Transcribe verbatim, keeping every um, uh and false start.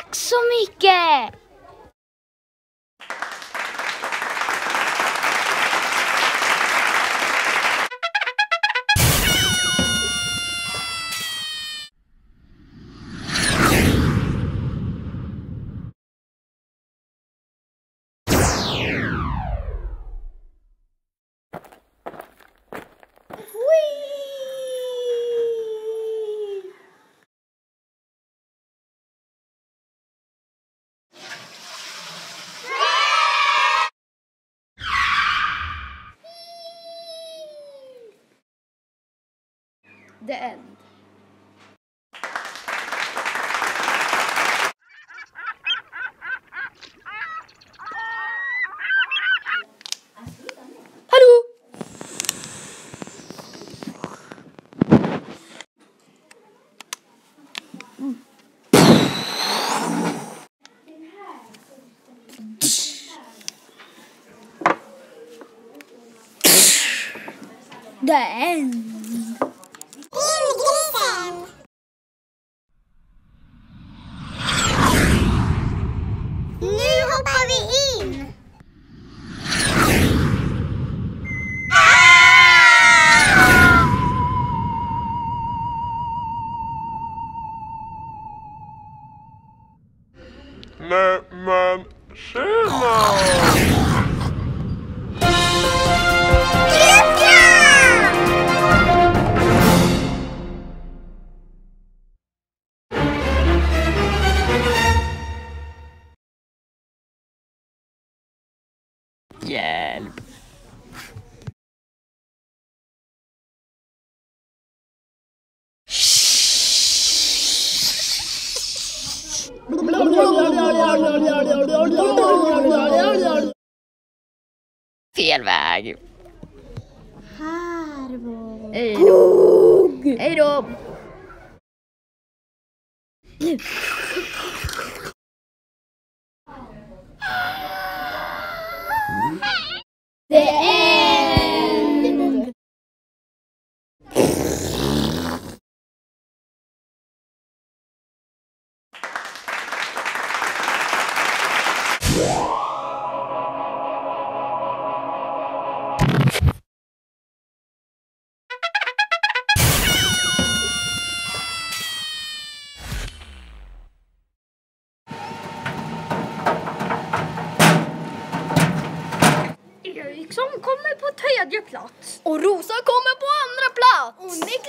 Tack så mycket! The end. Hallå! Mm. The end. Nu hoppar vi in! Nej, men tjena! Hjälp. Fel väg. Här var... Hej då. Hej då. The end! Eriksson kommer på tredje plats. Och Rosa kommer på andra plats. Och Nick